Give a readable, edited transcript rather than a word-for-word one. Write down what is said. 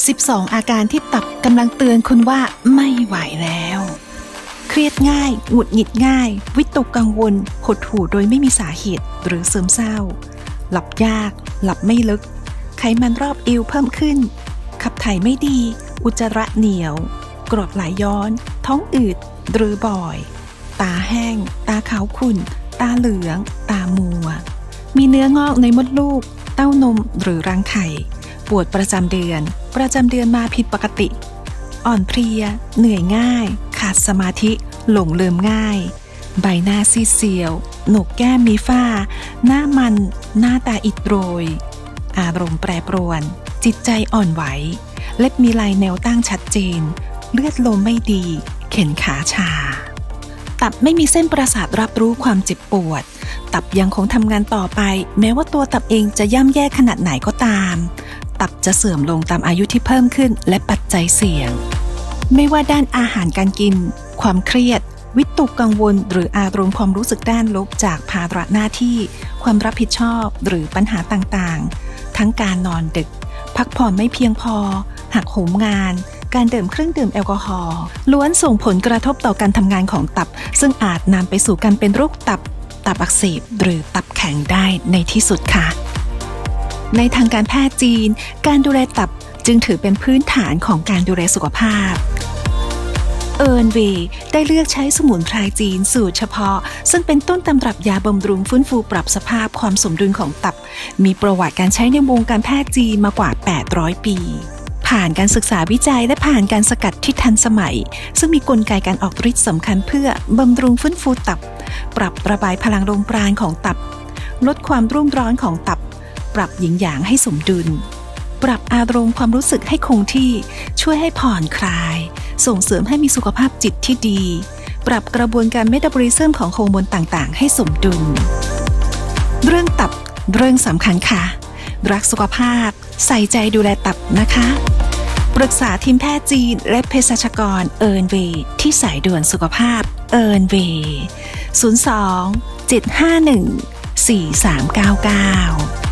12 อาการที่ตับกำลังเตือนคุณว่าไม่ไหวแล้วเครียดง่ายหงุดหงิดง่ายวิตกกังวลหดหู่โดยไม่มีสาเหตุหรือซึมเศร้าหลับยากหลับไม่ลึกไขมันรอบเอวเพิ่มขึ้นขับถ่ายไม่ดีอุจจาระเหนียวกรดไหลย้อนท้องอืดหรือบ่อยตาแห้งตาขาวขุ่นตาเหลืองตามัวมีเนื้องอกในมดลูกเต้านมหรือรังไข่ปวดประจำเดือนมาผิดปกติอ่อนเพลียเหนื่อยง่ายขาดสมาธิหลงลืมง่ายใบหน้าซีดเซียวโหนกแก้มมีฝ้าหน้ามันหน้าตาอิดโรยอารมณ์แปรปรวนจิตใจอ่อนไหวเล็บมีลายแนวตั้งชัดเจนเลือดลมไม่ดีเข็นขาชาตับไม่มีเส้นประสาทรับรู้ความเจ็บปวดตับยังคงทำงานต่อไปแม้ว่าตัวตับเองจะย่ำแย่ขนาดไหนก็ตามตับจะเสื่อมลงตามอายุที่เพิ่มขึ้นและปัจจัยเสี่ยงไม่ว่าด้านอาหารการกินความเครียดวิตกกังวลหรืออารมณ์ความรู้สึกด้านลบจากภาระหน้าที่ความรับผิดชอบหรือปัญหาต่างๆทั้งการนอนดึกพักผ่อนไม่เพียงพอหักโหมงานการดื่มเครื่องดื่มแอลกอฮอล์ล้วนส่งผลกระทบต่อการทำงานของตับซึ่งอาจนำไปสู่การเป็นโรคตับอักเสบหรือตับแข็งได้ในที่สุดค่ะในทางการแพทย์จีนการดูแลตับจึงถือเป็นพื้นฐานของการดูแลสุขภาพเอิร์นเวย์ได้เลือกใช้สมุนไพรจีนสูตรเฉพาะซึ่งเป็นต้นตำรับยาบำรุงฟื้นฟูปรับสภาพความสมดุลของตับมีประวัติการใช้ในวงการแพทย์จีนมากว่า800 ปีผ่านการศึกษาวิจัยและผ่านการสกัดที่ทันสมัยซึ่งมีกลไกการออกฤทธิ์สำคัญเพื่อบำรุงฟื้นฟูตับปรับระบายพลังลมปราณของตับลดความรุ่มร้อนของตับปรับหยินหยางให้สมดุลปรับอารมณ์ความรู้สึกให้คงที่ช่วยให้ผ่อนคลายส่งเสริมให้มีสุขภาพจิตที่ดีปรับกระบวนการเมตาบอลิซึมของฮอร์โมนต่างๆให้สมดุลเรื่องตับเรื่องสำคัญค่ะรักสุขภาพใส่ใจดูแลตับนะคะปรึกษาทีมแพทย์จีนและเภสัชกรเอิร์นเวย์ที่สายด่วนสุขภาพเอิร์นเวย์02 751 4399